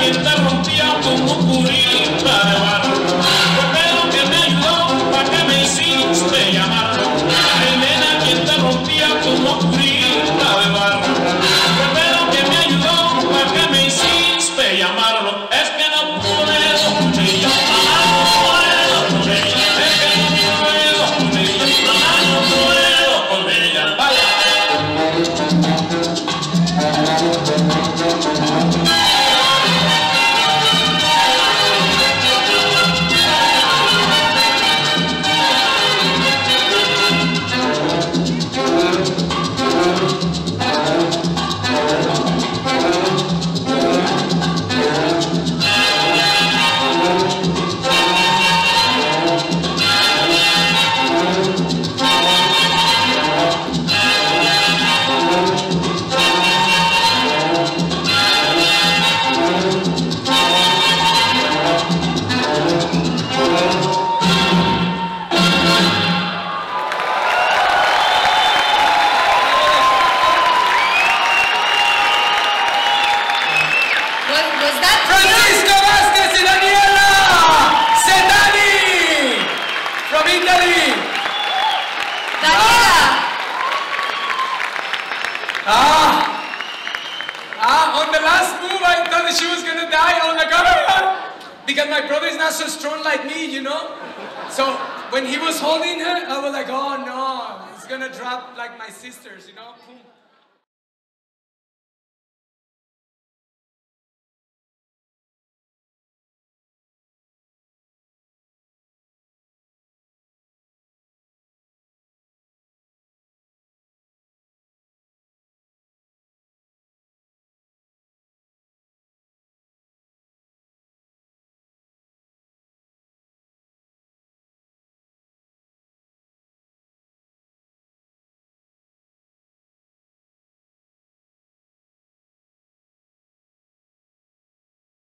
quien te rompía como curita de barro. Fue Pedro quien me ayudó, pa' que me hiciste llamarlo. Ay, nena, quien te rompía como curita de barro. Fue Pedro quien me ayudó, pa' que me hiciste llamarlo. Es que no puedo con ella, mamá, no puedo con ella. Es que no puedo con ella, mamá, no puedo con ella. Vaya. Francisco Vázquez y Daniela Sedani from Italy. Daniela! On the last move, I thought that she was gonna die. I was like, oh my God, because my brother is not so strong like me, you know. So when he was holding her, I was like, oh no, it's gonna drop like my sisters, you know. Boom.